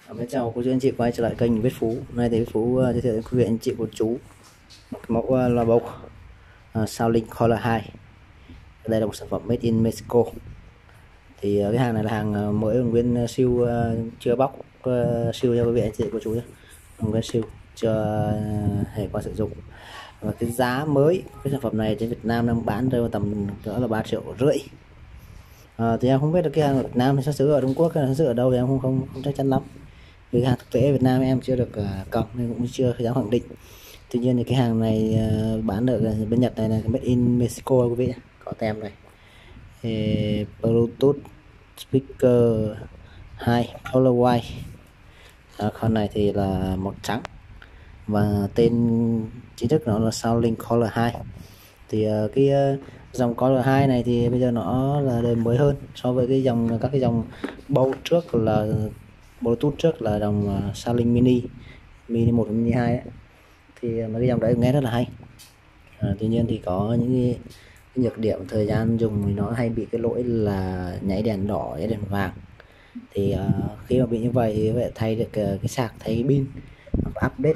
Xin chào cô chú anh chị quay trở lại kênh Viết Phú. Hôm nay thì Viết Phú giới thiệu đến quý vị anh chị cô chú một cái mẫu loa bầu Soundlink Caller 2. Đây là một sản phẩm made in Mexico. Thì cái hàng này là hàng mới, nguyên siêu, chưa bóc siêu cho quý vị anh chị cô chú nhé. Nguyên siêu chưa hề qua sử dụng. Và cái giá mới cái sản phẩm này trên Việt Nam đang bán rơi vào tầm đó là 3,5 triệu. Thì em không biết được cái hàng ở Việt Nam thì xuất xứ ở Trung Quốc hay là xuất xứ ở đâu thì em không chắc chắn lắm. Vì hàng thực tế Việt Nam em chưa được cầm nên cũng chưa dám khẳng định. Tuy nhiên thì cái hàng này bán ở bên Nhật này là made in Mexico quý vị, có tem này. Thì Bluetooth speaker 2 color white. Con này thì là màu trắng và tên chính thức nó là Soundlink Caller 2. Thì dòng Caller 2 này thì bây giờ nó là đời mới hơn so với các cái dòng bầu trước, là Bluetooth trước là dòng Soundlink Mini 1 và Mini 2 ấy. Thì mấy cái dòng đấy nghe rất là hay. Tuy nhiên thì có những cái nhược điểm thời gian dùng thì nó hay bị cái lỗi là nháy đèn đỏ, nháy đèn vàng. Thì khi mà bị như vậy thì phải thay được cái sạc, thay cái pin, update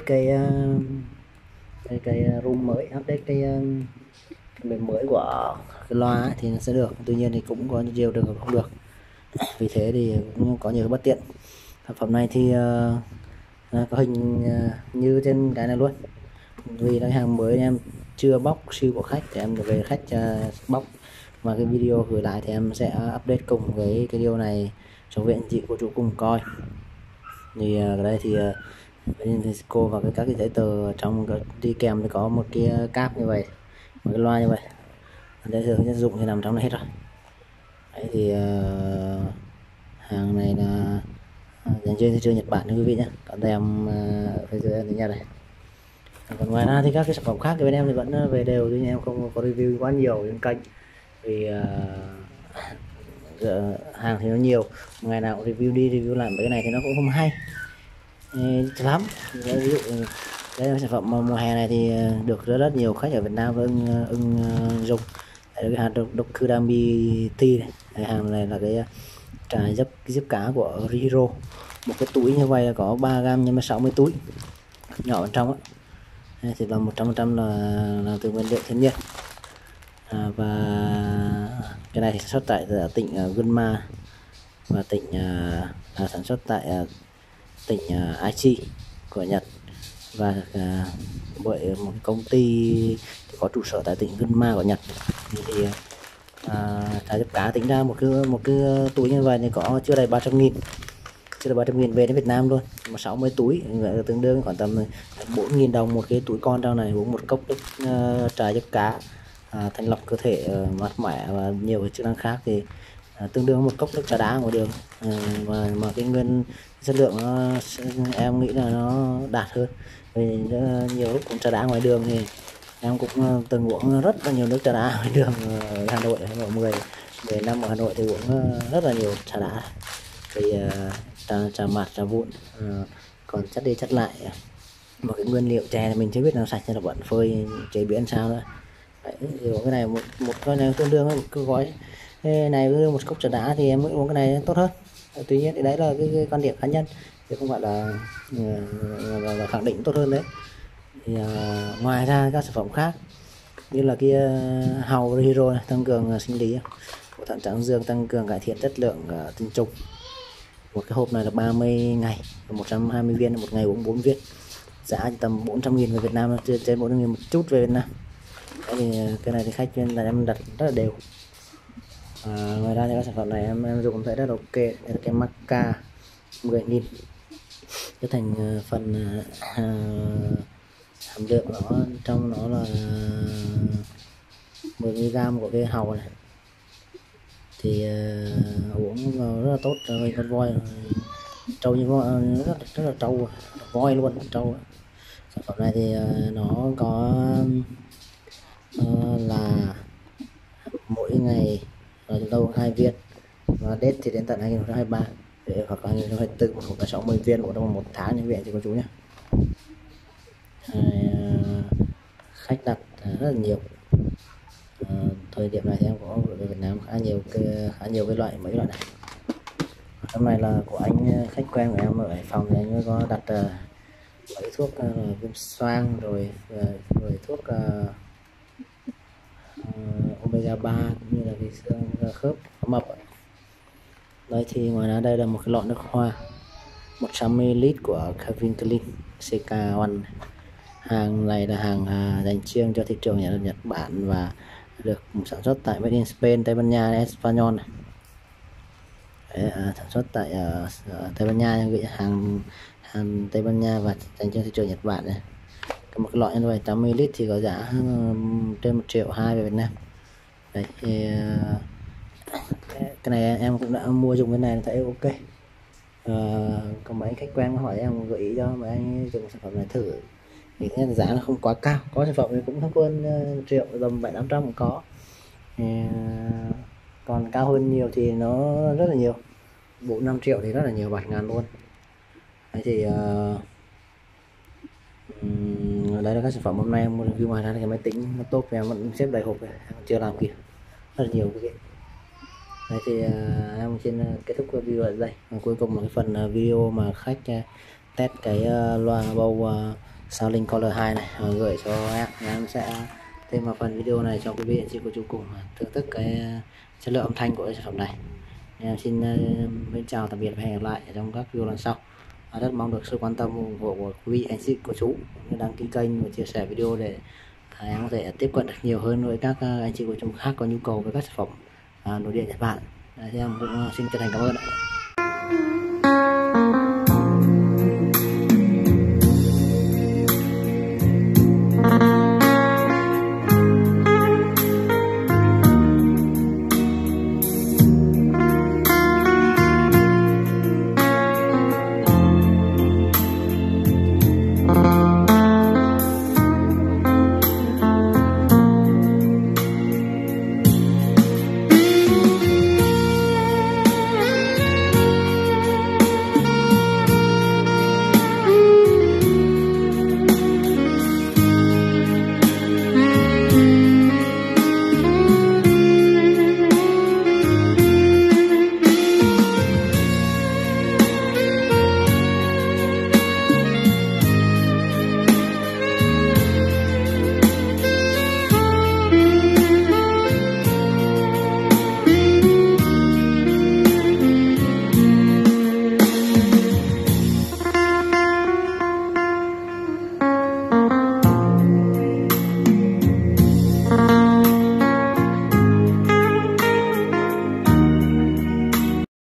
cái room mới, update cái mềm mới của cái loa ấy, thì nó sẽ được. Tuy nhiên thì cũng có nhiều trường hợp không được, vì thế thì cũng có nhiều bất tiện. Sản phẩm này thì có hình như trên cái này luôn, vì là hàng mới em chưa bóc siêu của khách thì em về khách bóc, và cái video gửi lại thì em sẽ update cùng với cái điều này cho quý anh chị cô chú cùng coi. Thì ở đây thì cô và các cái giấy tờ trong đi kèm thì có một cái cáp như vậy, một cái loa như vậy. Đây thường nhân dụng thì nằm trong này hết rồi. Đấy thì hàng này là dành trên thị trường Nhật Bản quý vị nhé, còn tem phía dưới tiếng Nhật này. Còn ngoài ra thì các cái sản phẩm khác thì bên em thì vẫn về đều, nhưng em không có review quá nhiều trên kênh vì hàng thì nó nhiều, ngày nào cũng review đi review lại mấy cái này thì nó cũng không hay lắm. Ví dụ đây là sản phẩm mùa hè này thì được rất nhiều khách ở Việt Nam ưng dùng. Đây là cái hàng Dokudami Tea này. Cái hàng này là cái trà giúp cá của Rihiro, một cái túi như vậy có 3 gram nhưng mà 60 túi nhỏ bên trong á. Đây thì là 100% là từ nguyên liệu thiên nhiên. Và cái này thì sản xuất tại tỉnh Gunma và tỉnh sản xuất tại tỉnh Aichi của Nhật, và bởi một công ty có trụ sở tại tỉnh Gunma của Nhật. Thì trà giúp cá tính ra một cái túi như vậy thì có chưa đầy 300.000 về đến Việt Nam luôn, mà 60 túi tương đương khoảng tầm 4.000 đồng một cái túi con. Trong này uống một cốc nước trà giúp cá thanh lọc cơ thể, mát mẻ và nhiều cái chức năng khác thì tương đương một cốc nước trà đá ngoài đường. Mà cái nguyên chất lượng em nghĩ là nó đạt hơn, vì nhiều lúc cũng trà đá ngoài đường thì em cũng từng uống rất là nhiều nước trà đá ngoài đường ở Hà Nội. Ở 10 năm ở Hà Nội thì uống rất là nhiều trà đá, thì trà mạt, trà vụn, còn chất đi chất lại. Một cái nguyên liệu chè thì mình chưa biết nào sạch hay là vẫn phơi chế biến sao nữa. Đấy, thì cái này một cái này tương đương với một cái gói này với một cốc trà đá thì em mới uống cái này tốt hơn. Tuy nhiên thì đấy là cái quan điểm cá nhân, chứ không phải là khẳng định tốt hơn đấy. Thì ngoài ra các sản phẩm khác như là cái hàu Rihiro này, tăng cường sinh lý của thận tráng dương, tăng cường cải thiện chất lượng tinh trùng. Một cái hộp này là 30 ngày, 120 viên, một ngày uống 4 viên. Giá tầm 400.000 về Việt Nam, trên 400.000 một chút về Việt Nam. Đấy thì cái này thì khách bên là em đặt rất là đều. Ngoài ra thì các sản phẩm này em dùng thấy rất là ok. Đây là cái Maca 10.000, cái thành phần hàm lượng nó trong nó là 10mg của cái hàu này, thì uống rất là tốt cho con voi, trâu như voi, rất là trâu, voi luôn, trâu. Sản phẩm này thì nó có là mỗi ngày chúng ta uống 2 viên, và Tết thì đến tận 2023 hoặc 2024 một hộp là 60 viên của trong một tháng như vậy thì cô chú nhé. Khách đặt rất là nhiều. Thời điểm này thì em có về Việt Nam khá nhiều cái loại, mấy loại này. Hôm nay là của anh khách quen của em ở Hải Phòng thì anh mới có đặt mấy thuốc viêm xoang rồi thuốc omega 3 cũng như là cái xương khớp mập. Đây thì ngoài ra đây là một cái lọ nước hoa 100ml của Calvin Klein CK1. Hàng này là hàng dành riêng cho thị trường Nhật Bản và được sản xuất tại Made in Spain, Tây Ban Nha, Espanyol này. Đấy, sản xuất tại Tây Ban Nha, hàng Tây Ban Nha và dành cho thị trường Nhật Bản này. Một cái lọ như vậy 100ml thì có giá trên 1,2 triệu về Việt Nam. Đấy thì cái này em cũng đã mua dùng cái này thấy ok. Còn mấy anh khách quen hỏi em gợi ý cho mấy anh dùng sản phẩm này thử thì thấy giá nó không quá cao, có sản phẩm thì cũng thấp hơn 1 triệu, tầm 700-800 cũng có. Còn cao hơn nhiều thì nó rất là nhiều, 4-5 triệu thì rất là nhiều, bạt ngàn luôn. Đấy thì đây là các sản phẩm hôm nay em mua review. Ngoài ra cái máy tính laptop em vẫn xếp đầy hộp này, em chưa làm kịp, rất là nhiều cái. Đấy thì em xin kết thúc video ở đây. Và cuối cùng là cái phần video mà khách test cái loa bầu Soundlink Caller 2 này gửi cho em sẽ thêm vào phần video này cho quý vị anh chị cô chú cùng thưởng thức cái chất lượng âm thanh của cái sản phẩm này. Em xin chào tạm biệt và hẹn gặp lại trong các video lần sau. Rất mong được sự quan tâm ủng hộ của quý vị anh chị cô chú, đăng ký kênh và chia sẻ video để em có thể tiếp cận được nhiều hơn với các anh chị cô chú khác có nhu cầu với các sản phẩm nội địa Nhật Bản. Thì em cũng xin chân thành cảm ơn ạ.